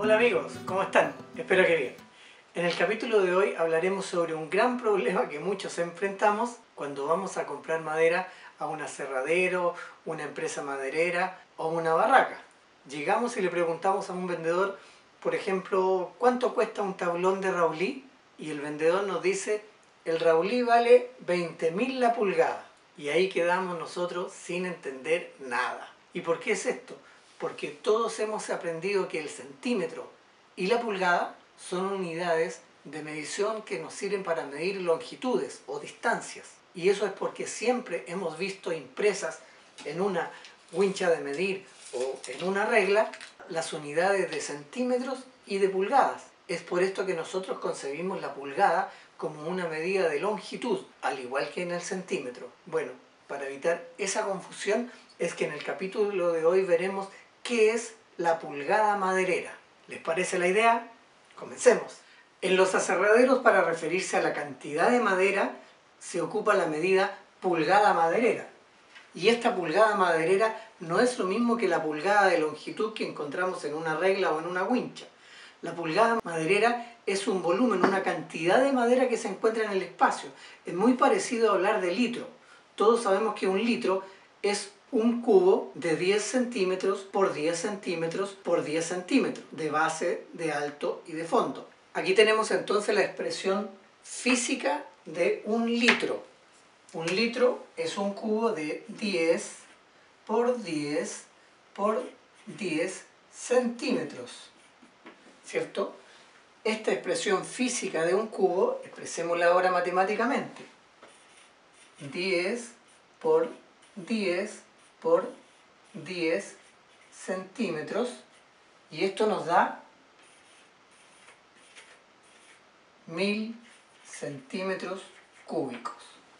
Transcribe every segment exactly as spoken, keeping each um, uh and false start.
Hola amigos, ¿cómo están? Espero que bien. En el capítulo de hoy hablaremos sobre un gran problema que muchos enfrentamos cuando vamos a comprar madera a un aserradero, una empresa maderera o una barraca. Llegamos y le preguntamos a un vendedor, por ejemplo, ¿cuánto cuesta un tablón de Raulí? Y el vendedor nos dice, el Raulí vale veinte mil la pulgada. Y ahí quedamos nosotros sin entender nada. ¿Y por qué es esto? Porque todos hemos aprendido que el centímetro y la pulgada son unidades de medición que nos sirven para medir longitudes o distancias. Y eso es porque siempre hemos visto impresas en una wincha de medir o en una regla las unidades de centímetros y de pulgadas. Es por esto que nosotros concebimos la pulgada como una medida de longitud, al igual que en el centímetro. Bueno, para evitar esa confusión es que en el capítulo de hoy veremos qué es la pulgada maderera. ¿Les parece la idea? Comencemos. En los aserraderos, para referirse a la cantidad de madera, se ocupa la medida pulgada maderera. Y esta pulgada maderera no es lo mismo que la pulgada de longitud que encontramos en una regla o en una wincha. La pulgada maderera es un volumen, una cantidad de madera que se encuentra en el espacio. Es muy parecido a hablar de litro. Todos sabemos que un litro es un cubo de diez centímetros por diez centímetros por diez centímetros, de base, de alto y de fondo. Aquí tenemos entonces la expresión física de un litro. Un litro es un cubo de diez por diez por diez centímetros, ¿cierto? Esta expresión física de un cubo, expresémosla ahora matemáticamente. diez por diez por diez centímetros, y esto nos da mil centímetros cúbicos.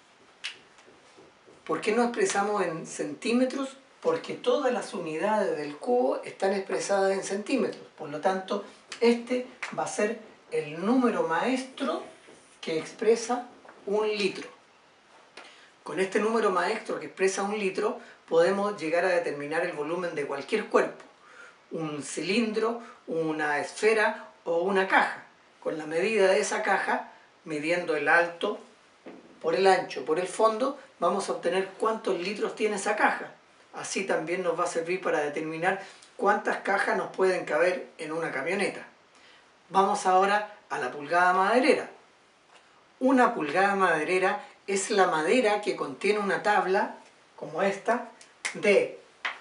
¿Por qué no expresamos en centímetros? Porque todas las unidades del cubo están expresadas en centímetros. Por lo tanto, este va a ser el número maestro que expresa un litro. Con este número maestro que expresa un litro, podemos llegar a determinar el volumen de cualquier cuerpo. Un cilindro, una esfera o una caja. Con la medida de esa caja, midiendo el alto por el ancho por el fondo, vamos a obtener cuántos litros tiene esa caja. Así también nos va a servir para determinar cuántas cajas nos pueden caber en una camioneta. Vamos ahora a la pulgada maderera. Una pulgada maderera es la madera que contiene una tabla, como esta, de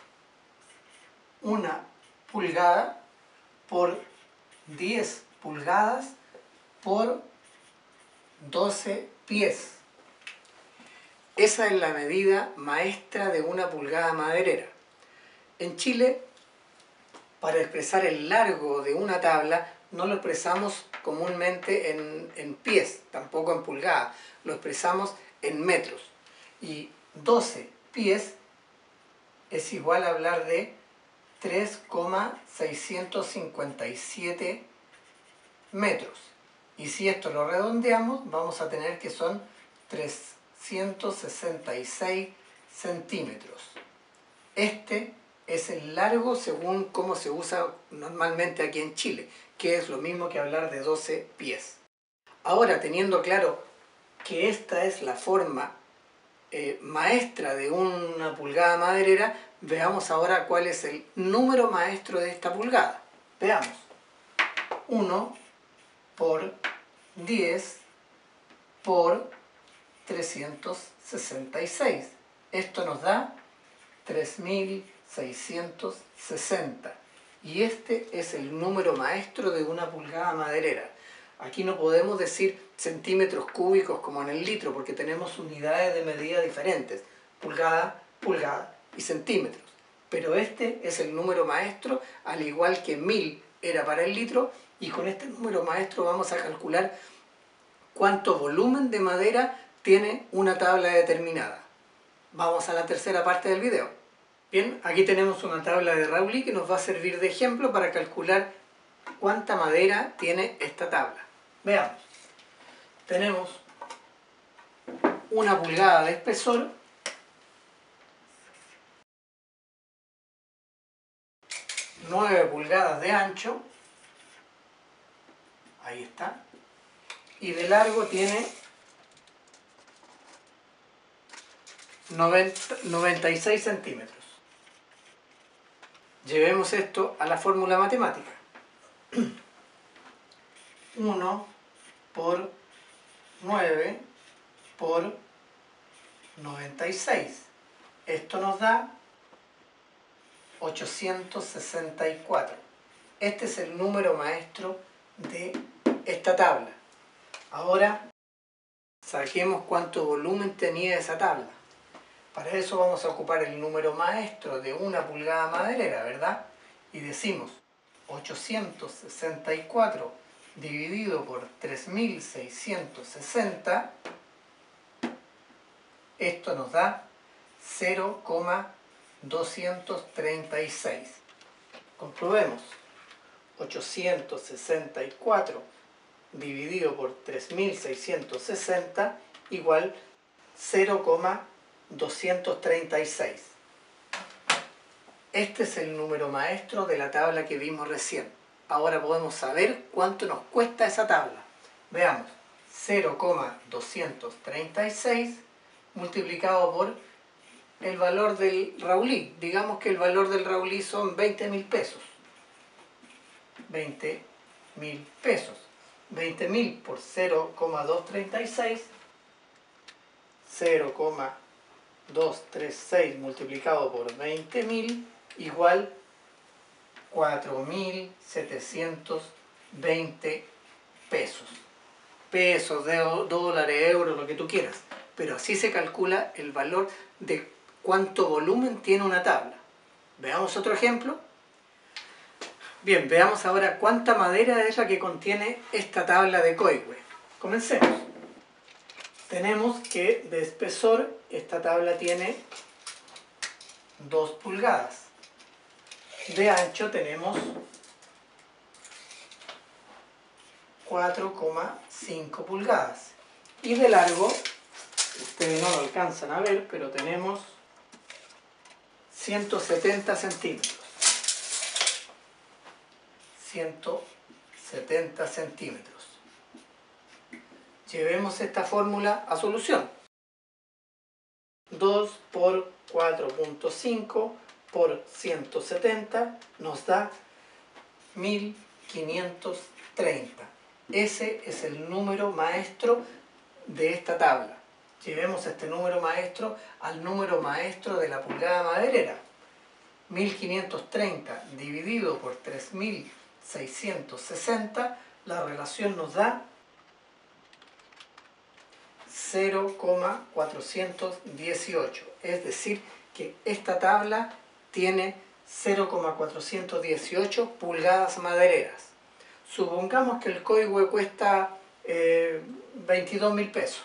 una pulgada por diez pulgadas por doce pies. Esa es la medida maestra de una pulgada maderera. En Chile, para expresar el largo de una tabla, no lo expresamos comúnmente en, en pies, tampoco en pulgadas, lo expresamos en metros. Y doce pies es igual a hablar de tres coma seiscientos cincuenta y siete metros. Y si esto lo redondeamos, vamos a tener que son trescientos sesenta y seis centímetros. Este es el largo según cómo se usa normalmente aquí en Chile, que es lo mismo que hablar de doce pies. Ahora, teniendo claro que esta es la forma eh, maestra de una pulgada maderera, veamos ahora cuál es el número maestro de esta pulgada. Veamos. uno por diez por trescientos sesenta y seis. Esto nos da tres mil seiscientos sesenta. Y este es el número maestro de una pulgada maderera. Aquí no podemos decir centímetros cúbicos como en el litro, porque tenemos unidades de medida diferentes. Pulgada, pulgada y centímetros. Pero este es el número maestro, al igual que mil era para el litro, y con este número maestro vamos a calcular cuánto volumen de madera tiene una tabla determinada. Vamos a la tercera parte del video. Bien, aquí tenemos una tabla de Raulí que nos va a servir de ejemplo para calcular cuánta madera tiene esta tabla. Veamos. Tenemos una pulgada de espesor, nueve pulgadas de ancho ahí está, y de largo tiene noventa y seis centímetros. Llevemos esto a la fórmula matemática. uno por nueve por noventa y seis. Esto nos da ochocientos sesenta y cuatro. Este es el número maestro de esta tabla. Ahora saquemos cuánto volumen tenía esa tabla. Para eso vamos a ocupar el número maestro de una pulgada maderera, ¿verdad? Y decimos ochocientos sesenta y cuatro dividido por tres mil seiscientos sesenta, esto nos da cero coma doscientos treinta y seis. Comprobemos. ochocientos sesenta y cuatro dividido por tres mil seiscientos sesenta igual cero coma doscientos treinta y seis. Este es el número maestro de la tabla que vimos recién. Ahora podemos saber cuánto nos cuesta esa tabla. Veamos, cero coma doscientos treinta y seis multiplicado por el valor del Raulí. Digamos que el valor del Raulí son veinte mil pesos. veinte mil pesos. veinte mil por cero coma doscientos treinta y seis, cero coma doscientos treinta y seis multiplicado por veinte mil igual cuatro mil setecientos veinte pesos. Pesos, de dólares, euros, lo que tú quieras. Pero así se calcula el valor de cuánto volumen tiene una tabla. Veamos otro ejemplo. Bien, veamos ahora cuánta madera es la que contiene esta tabla de Koiwe. Comencemos. Tenemos que de espesor esta tabla tiene dos pulgadas. De ancho tenemos cuatro coma cinco pulgadas. Y de largo, ustedes no lo alcanzan a ver, pero tenemos ciento setenta centímetros. ciento setenta centímetros. Llevemos esta fórmula a solución. dos por cuatro punto cinco por ciento setenta nos da mil quinientos treinta. Ese es el número maestro de esta tabla. Llevemos este número maestro al número maestro de la pulgada maderera. mil quinientos treinta dividido por tres mil seiscientos sesenta, la relación nos da cero coma cuatrocientos dieciocho. Es decir, que esta tabla tiene cero coma cuatrocientos dieciocho pulgadas madereras. Supongamos que el Koiwe cuesta eh, veintidós mil pesos.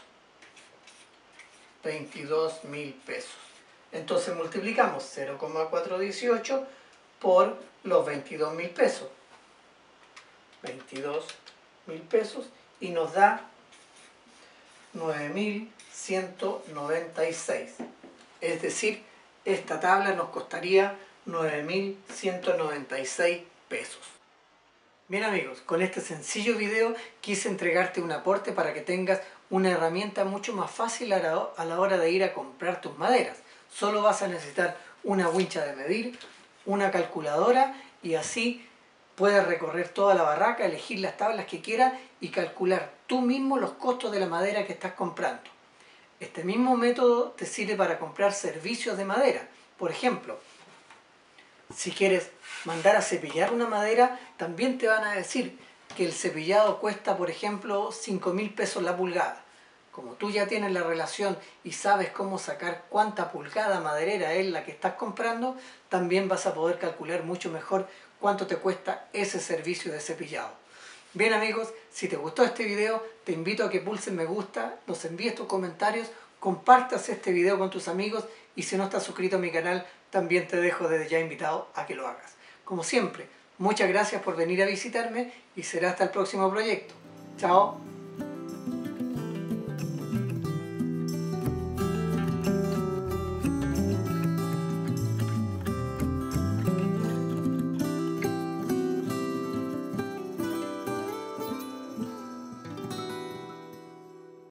veintidós mil pesos. Entonces multiplicamos cero coma cuatrocientos dieciocho por los veintidós mil pesos. veintidós mil pesos y nos da nueve mil ciento noventa y seis. Es decir, esta tabla nos costaría nueve mil ciento noventa y seis pesos. Bien amigos, con este sencillo video quise entregarte un aporte para que tengas una herramienta mucho más fácil a la hora de ir a comprar tus maderas. Solo vas a necesitar una wincha de medir, una calculadora y así puedes recorrer toda la barraca, elegir las tablas que quieras y calcular tú mismo los costos de la madera que estás comprando. Este mismo método te sirve para comprar servicios de madera. Por ejemplo, si quieres mandar a cepillar una madera, también te van a decir que el cepillado cuesta, por ejemplo, cinco mil pesos la pulgada. Como tú ya tienes la relación y sabes cómo sacar cuánta pulgada maderera es la que estás comprando, también vas a poder calcular mucho mejor cuánto te cuesta ese servicio de cepillado. Bien amigos, si te gustó este video, te invito a que pulses me gusta, nos envíes tus comentarios, compartas este video con tus amigos y si no estás suscrito a mi canal, también te dejo desde ya invitado a que lo hagas. Como siempre, muchas gracias por venir a visitarme y será hasta el próximo proyecto. Chao.